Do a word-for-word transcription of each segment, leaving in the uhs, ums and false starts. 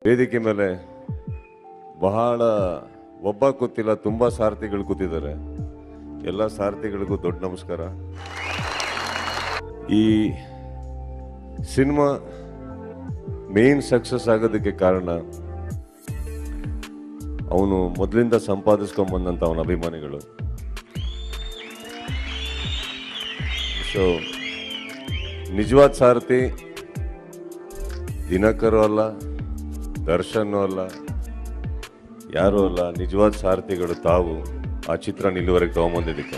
ವೇದಿಕೆ ಮೇಲೆ ಬಹಳ ಒಬ್ಬ ಕೂತಿಲ್ಲ, ತುಂಬ ಸಾರಥಿಗಳು ಕೂತಿದ್ದಾರೆ. ಎಲ್ಲ ಸಾರಥಿಗಳಿಗೂ ದೊಡ್ಡ ನಮಸ್ಕಾರ. ಈ ಸಿನಿಮಾ ಮೇನ್ ಸಕ್ಸಸ್ ಆಗೋದಕ್ಕೆ ಕಾರಣ ಅವನು ಮೊದಲಿಂದ ಸಂಪಾದಿಸ್ಕೊಂಡ್ಬಂದಂಥ ಅವನ ಅಭಿಮಾನಿಗಳು. ಸೊ ನಿಜವಾದ ಸಾರಥಿ ದಿನಕರು ಅಲ್ಲ, ದರ್ಶನ್ ಅಲ್ಲ, ಯಾರೂ ಅಲ್ಲ. ನಿಜವಾದ ಸಾರಥಿಗಳು ತಾವು ಆ ಚಿತ್ರ ಇಲ್ಲಿವರೆಗೆ ತಗೊಂಬಂದಿದ್ದಕ್ಕೆ.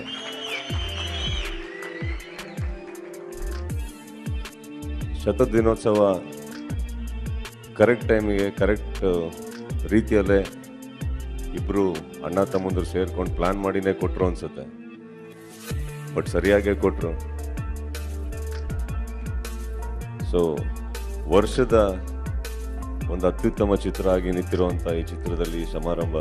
ಶತ ದಿನೋತ್ಸವ ಕರೆಕ್ಟ್ ಟೈಮಿಗೆ ಕರೆಕ್ಟ್ ರೀತಿಯಲ್ಲೇ ಇಬ್ಬರು ಅಣ್ಣ ತಮ್ಮಂದರು ಸೇರ್ಕೊಂಡು ಪ್ಲಾನ್ ಮಾಡಿನೇ ಕೊಟ್ಟರು ಅನ್ಸುತ್ತೆ. ಬಟ್ ಸರಿಯಾಗೇ ಕೊಟ್ಟರು. ಸೊ ವರ್ಷದ ಒಂದು ಅತ್ಯುತ್ತಮ ಚಿತ್ರ ಆಗಿ ನಿಂತಿರುವಂಥ ಈ ಚಿತ್ರದಲ್ಲಿ ಸಮಾರಂಭ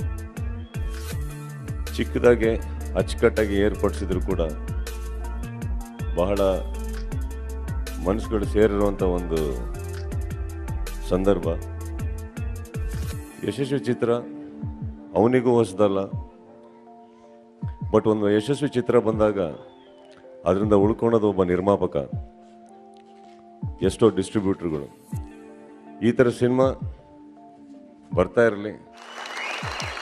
ಚಿಕ್ಕದಾಗೆ ಅಚ್ಚುಕಟ್ಟಾಗಿ ಏರ್ಪಡಿಸಿದ್ರು ಕೂಡ ಬಹಳ ಮನಸ್ಸುಗಳು ಸೇರಿರುವಂಥ ಒಂದು ಸಂದರ್ಭ. ಯಶಸ್ವಿ ಚಿತ್ರ ಅವನಿಗೂ ಹೊಸದಲ್ಲ. ಬಟ್ ಒಂದು ಯಶಸ್ವಿ ಚಿತ್ರ ಬಂದಾಗ ಅದರಿಂದ ಉಳ್ಕೊಳೋದು ಒಬ್ಬ ನಿರ್ಮಾಪಕ, ಎಷ್ಟೋ ಡಿಸ್ಟ್ರಿಬ್ಯೂಟರ್ಗಳು. ಈ ಥರ ಸಿನಿಮಾ ಬರ್ತಾ ಇರಲಿ.